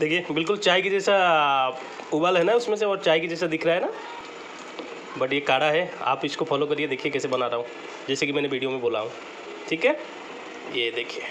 देखिए बिल्कुल चाय की जैसा उबाल है ना उसमें से, और चाय की जैसा दिख रहा है ना, बट ये काढ़ा है। आप इसको फॉलो करिए, देखिए कैसे बना रहा हूँ, जैसे कि मैंने वीडियो में बोला हूँ। ठीक है, ये देखिए।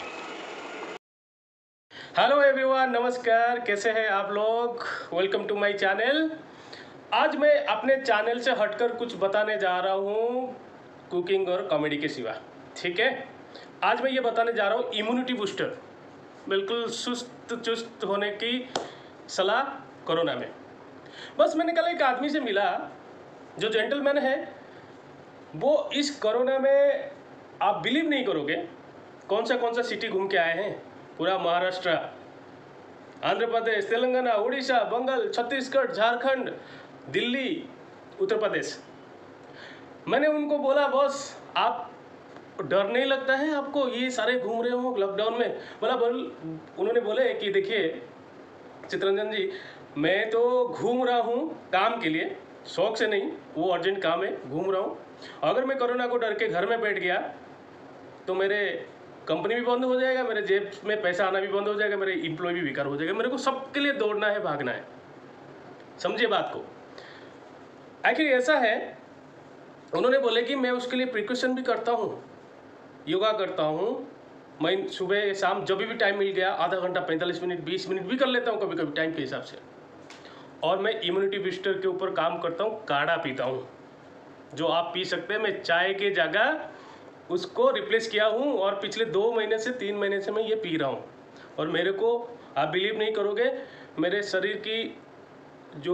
हेलो एवरीवन, नमस्कार, कैसे हैं आप लोग। Welcome to my channel. आज मैं अपने चैनल से हटकर कुछ बताने जा रहा हूँ कुकिंग और कॉमेडी के सिवा। ठीक है, आज मैं ये बताने जा रहा हूँ इम्यूनिटी बूस्टर, बिल्कुल सुस्त चुस्त होने की सलाह कोरोना में। बस मैंने कल एक आदमी से मिला जो जेंटलमैन है, वो इस कोरोना में आप बिलीव नहीं करोगे कौन सा सिटी घूम के आए हैं। पूरा महाराष्ट्र, आंध्र प्रदेश, तेलंगाना, उड़ीसा, बंगाल, छत्तीसगढ़, झारखंड, दिल्ली, उत्तर प्रदेश। मैंने उनको बोला, बॉस आप डर नहीं लगता है आपको, ये सारे घूम रहे हो लॉकडाउन में। उन्होंने बोले कि देखिए चितरंजन जी, मैं तो घूम रहा हूँ काम के लिए, शौक से नहीं, वो अर्जेंट काम है, घूम रहा हूँ। अगर मैं कोरोना को डर के घर में बैठ गया तो मेरे कंपनी भी बंद हो जाएगा, मेरे जेब में पैसा आना भी बंद हो जाएगा, मेरे एम्प्लॉय भी बेकार हो जाएगा। मेरे को सबके लिए दौड़ना है, भागना है। समझिए बात को। आखिर ऐसा है, उन्होंने बोले कि मैं उसके लिए प्रिकॉशन भी करता हूँ, योगा करता हूँ। मैं सुबह शाम जब भी टाइम मिल गया, आधा घंटा, 45 मिनट, 20 मिनट भी कर लेता हूँ कभी कभी टाइम के हिसाब से। और मैं इम्यूनिटी बूस्टर के ऊपर काम करता हूँ, काढ़ा पीता हूँ, जो आप पी सकते हैं। मैं चाय के जगह उसको रिप्लेस किया हूँ, और पिछले 2 महीने से 3 महीने से मैं ये पी रहा हूँ। और मेरे को, आप बिलीव नहीं करोगे, मेरे शरीर की जो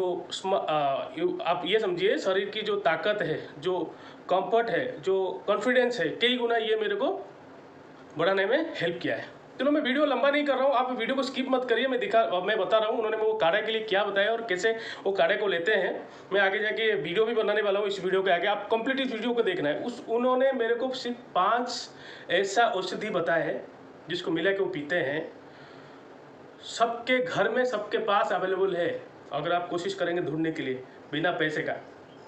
आप ये समझिए, शरीर की जो ताकत है, जो कंफर्ट है, जो कॉन्फिडेंस है, कई गुना ये मेरे को बढ़ाने में हेल्प किया है। चलो मैं वीडियो लंबा नहीं कर रहा हूँ, आप वीडियो को स्किप मत करिए। मैं बता रहा हूँ उन्होंने वो काढ़े के लिए क्या बताया और कैसे वो काढ़े को लेते हैं। मैं आगे जाके वीडियो भी बनाने वाला हूँ, इस वीडियो के आगे आप कंप्लीट इस वीडियो को देखना है। उन्होंने मेरे को सिर्फ 5 ऐसा औषधि बताया है जिसको मिला के वो पीते हैं। सबके घर में, सबके पास अवेलेबल है, अगर आप कोशिश करेंगे ढूंढने के लिए, बिना पैसे का।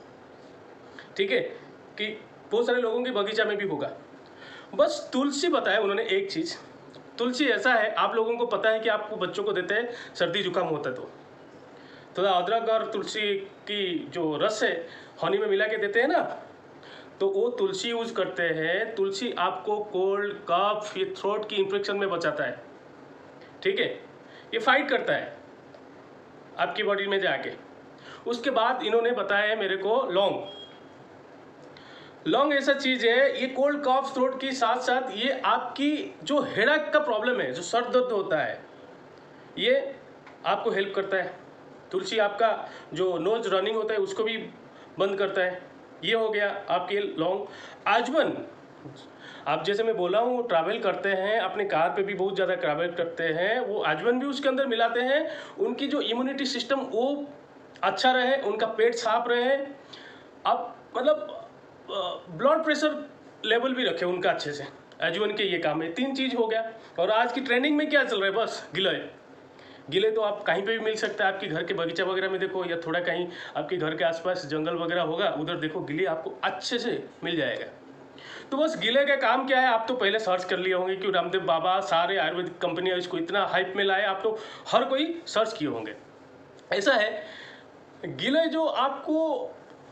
ठीक है, कि बहुत सारे लोगों के बगीचा में भी होगा। बस तुलसी बताया उन्होंने एक चीज़। तुलसी ऐसा है, आप लोगों को पता है कि आपको बच्चों को देते हैं सर्दी जुकाम होता है तो थोड़ा अदरक और तुलसी की जो रस है हनी में मिला के देते हैं ना, तो वो तुलसी यूज करते हैं। तुलसी आपको कोल्ड, कफ, ये थ्रोट की इन्फेक्शन में बचाता है। ठीक है, ये फाइट करता है आपकी बॉडी में जाके। उसके बाद इन्होंने बताया मेरे को लौंग। लौंग ऐसा चीज है, ये कोल्ड कॉफ थ्रोट के साथ साथ ये आपकी जो हेडेक का प्रॉब्लम है, जो सर दर्द होता है, ये आपको हेल्प करता है। तुलसी आपका जो नोज रनिंग होता है उसको भी बंद करता है। ये हो गया आपके लौंग। आजमन, आप जैसे मैं बोला हूँ ट्रैवल करते हैं, अपने कार पे भी बहुत ज़्यादा ट्रैवल करते हैं, वो आजमन भी उसके अंदर मिलाते हैं। उनकी जो इम्यूनिटी सिस्टम वो अच्छा रहे, उनका पेट साफ रहे, आप मतलब ब्लड प्रेशर लेवल भी रखे उनका अच्छे से। आजमन के ये काम है। 3 चीज़ हो गया। और आज की ट्रेंडिंग में क्या चल रहा है, बस गिले तो आप कहीं पे भी मिल सकता है। आपके घर के बगीचा वगैरह में देखो, या थोड़ा कहीं आपके घर के आसपास जंगल वगैरह होगा, उधर देखो, गिले आपको अच्छे से मिल जाएगा। तो बस गिले का काम क्या है, आप तो पहले सर्च कर लिए होंगे कि रामदेव बाबा, सारे आयुर्वेदिक कंपनियां इसको इतना हाइप में लाए, आप तो हर कोई सर्च किए होंगे। ऐसा है, गिले जो आपको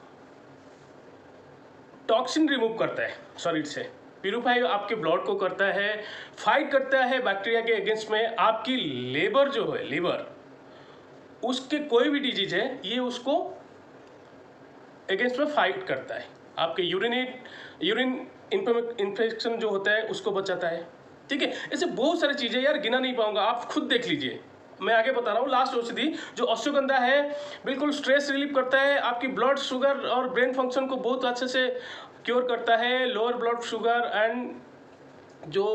टॉक्सिन रिमूव करता है शरीर से, प्यूरिफाई आपके ब्लड को करता है, फाइट करता है बैक्टीरिया के अगेंस्ट में। आपकी लीवर जो है, लीवर, उसके कोई भी डिजीज है, ये उसको अगेंस्ट में फाइट करता है। आपके यूरिन इन्फेक्शन जो होता है उसको बचाता है। ठीक है, ऐसे बहुत सारी चीज़ें यार, गिना नहीं पाऊंगा, आप खुद देख लीजिए। मैं आगे बता रहा हूँ। लास्ट औषधि जो अश्वगंधा है, बिल्कुल स्ट्रेस रिलीफ करता है, आपकी ब्लड शुगर और ब्रेन फंक्शन को बहुत अच्छे से क्योर करता है। लोअर ब्लड शुगर एंड जो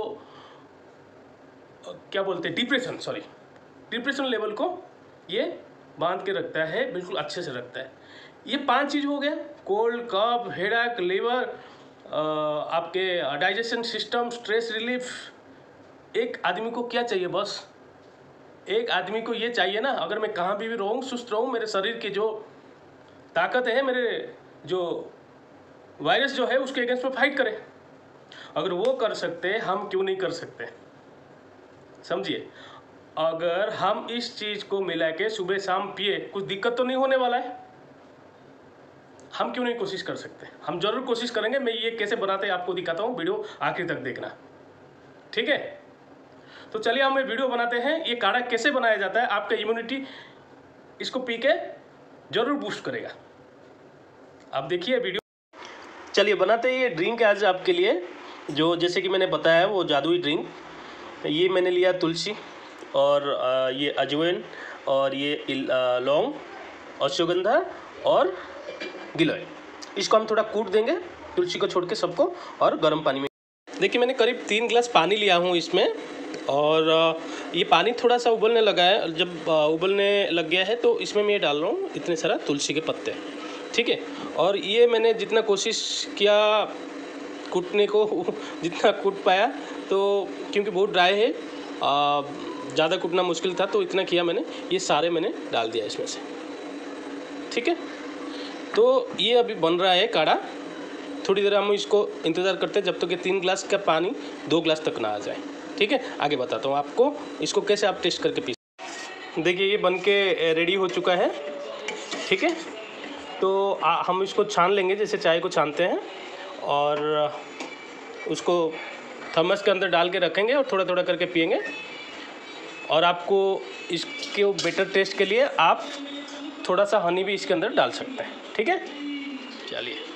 क्या बोलते हैं, डिप्रेशन लेवल को ये बांध के रखता है, बिल्कुल अच्छे से रखता है। ये 5 चीज़ हो गया, कोल्ड, कफ, हेडेक, लीवर, आपके डाइजेशन सिस्टम, स्ट्रेस रिलीफ। एक आदमी को क्या चाहिए, बस एक आदमी को ये चाहिए ना, अगर मैं कहाँ भी रहूँ, सुस्त रहूँ, मेरे शरीर की जो ताकत है, मेरे जो वायरस जो है उसके अगेंस्ट में फाइट करे। अगर वो कर सकते, हम क्यों नहीं कर सकते। समझिए, अगर हम इस चीज़ को मिला के सुबह शाम पिए, कुछ दिक्कत तो नहीं होने वाला है। हम क्यों नहीं कोशिश कर सकते? हम जरूर कोशिश करेंगे। मैं ये कैसे बनाते हैं आपको दिखाता हूँ, वीडियो आखिर तक देखना, ठीक है? तो चलिए हम वीडियो बनाते हैं। ये काढ़ा कैसे बनाया जाता है, आपका इम्यूनिटी इसको पी के जरूर बूस्ट करेगा। आप देखिए वीडियो। चलिए बनाते हैं ये ड्रिंक आज आपके लिए, जो जैसे कि मैंने बताया वो जादुई ड्रिंक। ये मैंने लिया तुलसी और ये अजवाइन और ये लौंग, अश्वगंधा और गिलोय। इसको हम थोड़ा कूट देंगे, तुलसी को छोड़ के सबको, और गर्म पानी में। देखिए मैंने करीब 3 गिलास पानी लिया हूँ इसमें, और ये पानी थोड़ा सा उबलने लगा है। जब उबलने लग गया है तो इसमें मैं ये डाल रहा हूँ इतने सारा तुलसी के पत्ते, ठीक है? और ये मैंने जितना कोशिश किया कूटने को, जितना कूट पाया, तो क्योंकि बहुत ड्राई है, ज़्यादा कूटना मुश्किल था, तो इतना किया मैंने। ये सारे मैंने डाल दिया इसमें से, ठीक है? तो ये अभी बन रहा है काढ़ा। थोड़ी देर हम इसको इंतज़ार करते हैं जब तक कि 3 गिलास का पानी 2 गिलास तक ना आ जाए, ठीक है? आगे बताता हूँ आपको इसको कैसे आप टेस्ट करके पी। देखिए ये बन के रेडी हो चुका है, ठीक है? तो हम इसको छान लेंगे जैसे चाय को छानते हैं, और उसको थर्मस के अंदर डाल के रखेंगे और थोड़ा थोड़ा करके पिएंगे। और आपको इसके बेटर टेस्ट के लिए आप थोड़ा सा हनी भी इसके अंदर डाल सकते हैं, ठीक है? चलिए।